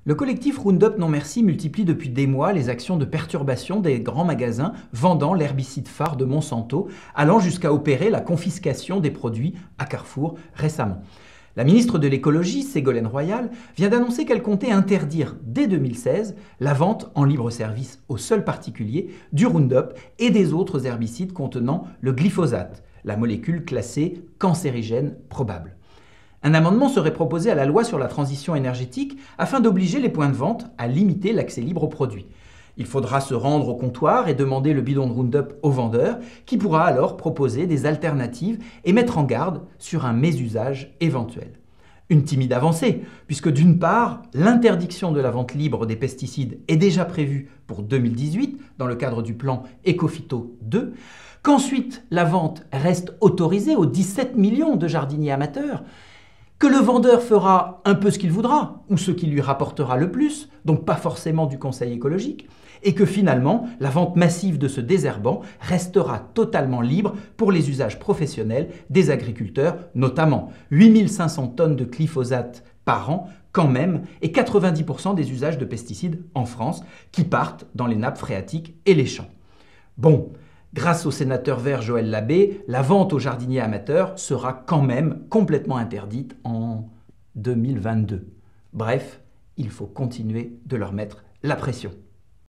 Le collectif Roundup Non Merci multiplie depuis des mois les actions de perturbation des grands magasins vendant l'herbicide phare de Monsanto, allant jusqu'à opérer la confiscation des produits à Carrefour récemment. La ministre de l'écologie, Ségolène Royal, vient d'annoncer qu'elle comptait interdire dès 2016 la vente en libre service aux seuls particuliers du Roundup et des autres herbicides contenant le glyphosate, la molécule classée cancérigène probable. Un amendement serait proposé à la loi sur la transition énergétique afin d'obliger les points de vente à limiter l'accès libre aux produits. Il faudra se rendre au comptoir et demander le bidon de Roundup au vendeur, qui pourra alors proposer des alternatives et mettre en garde sur un mésusage éventuel. Une timide avancée, puisque d'une part, l'interdiction de la vente libre des pesticides est déjà prévue pour 2018 dans le cadre du plan Ecophyto 2, qu'ensuite la vente reste autorisée aux 17 millions de jardiniers amateurs, que le vendeur fera un peu ce qu'il voudra, ou ce qui lui rapportera le plus, donc pas forcément du conseil écologique, et que finalement, la vente massive de ce désherbant restera totalement libre pour les usages professionnels des agriculteurs, notamment 8500 tonnes de glyphosate par an quand même, et 90% des usages de pesticides en France qui partent dans les nappes phréatiques et les champs. Bon, grâce au sénateur vert Joël Labbé, la vente aux jardiniers amateurs sera quand même complètement interdite en 2022. Bref, il faut continuer de leur mettre la pression.